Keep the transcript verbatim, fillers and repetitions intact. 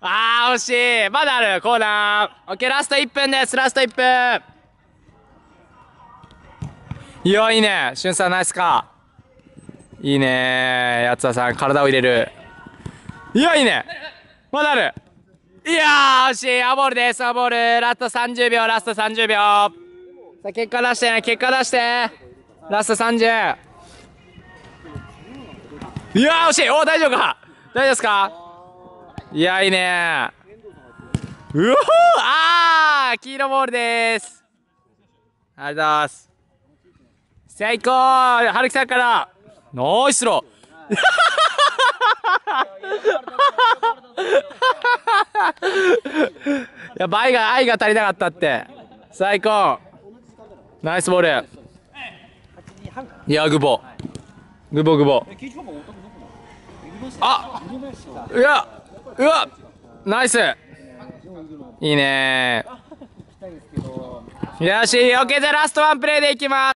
あー、惜しい。まだある、コーナー。オッケー、ラストいっぷんです。ラストいっぷん。いや、いいね。しゅんさん、ナイスか。いいね。やつわさん、体を入れる。いや、いいね。まだある。いやー、惜しい。アボールです。アボール。ラストさんじゅうびょう、ラストさんじゅうびょう。さあ、結果出してね。結果出して。ラストさんじゅう。いやー、惜しい。お、大丈夫か。大丈夫ですか。いや、いいね。うおー、あー、黄色ボールです。ありがとうございます。最高。はるきさんから。ナイスロー。やっぱ愛が愛が足りなかったって。最高。ナイスボール。いや、グボグボグボ。あ、うわうわ、ナイス。いいねー。よし、オッケー。じゃあラストワンプレーでいきます。